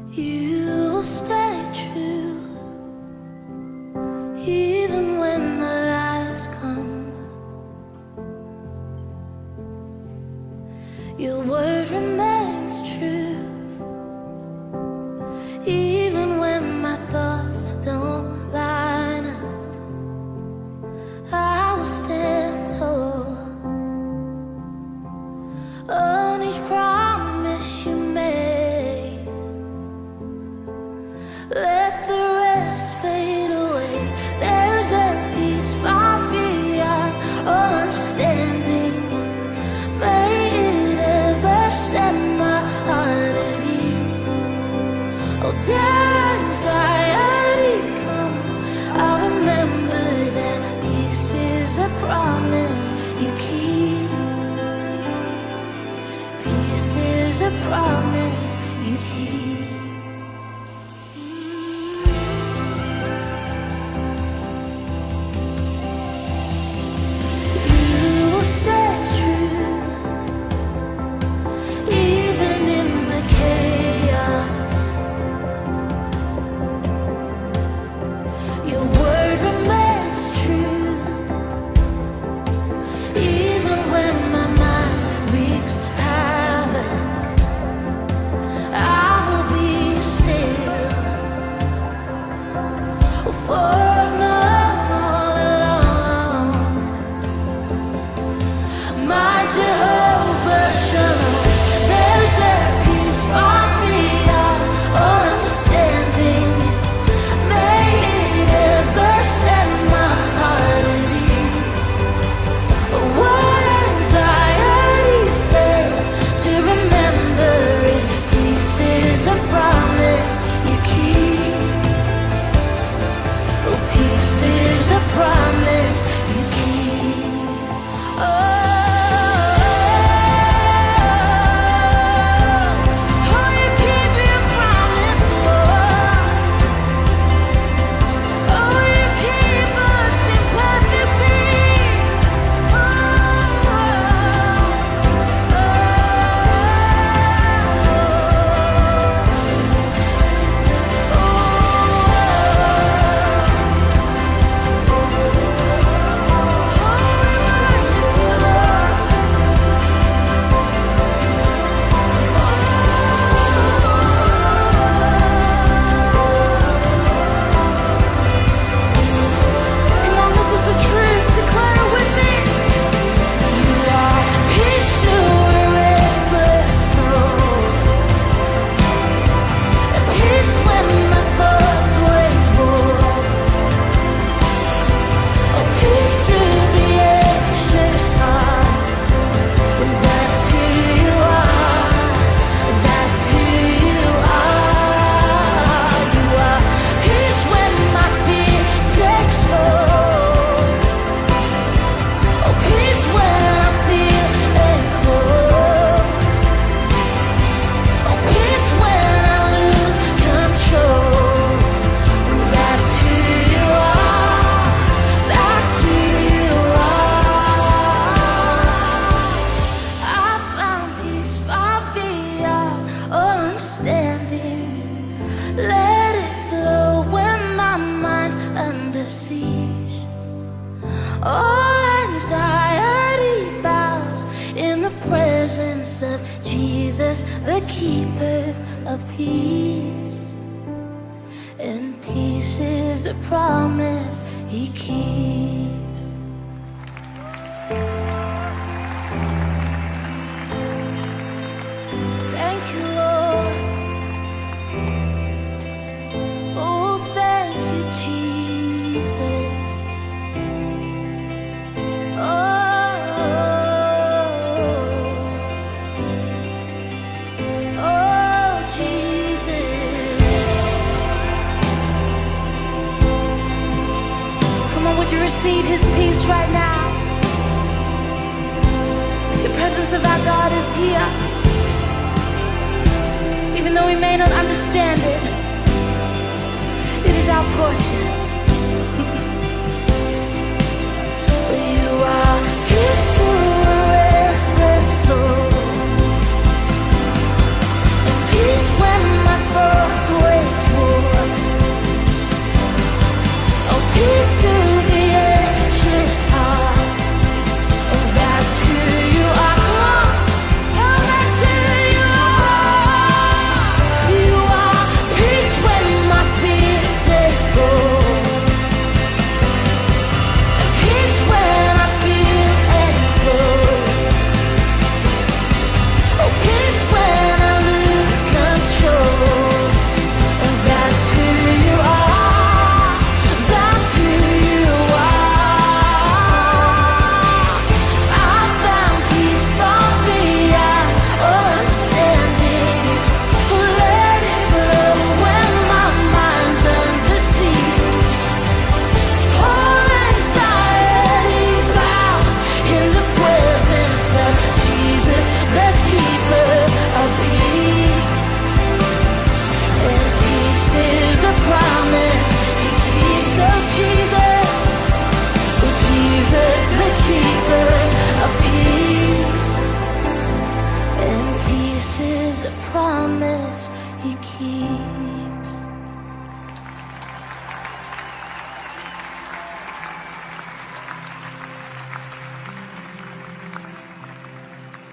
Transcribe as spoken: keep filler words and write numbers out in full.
You will stay true, even when the lies come. Your word remains truth, even when my thoughts don't line up. I will stand tall on each promise you made. Let the rest fade away. There's a peace far beyond all understanding. May it ever set my heart at ease. Oh, dare anxiety come, I'll remember that peace is a promise you keep. Peace is a promise you keep. All anxiety bows in the presence of Jesus, the keeper of peace. And peace is a promise he keeps. Thank you, Lord. Oh, thank you, Jesus. Would you receive his peace right now? The presence of our God is here. Even though we may not understand it, it is our portion. You are peace to a restless soul, peace when my thoughts peace.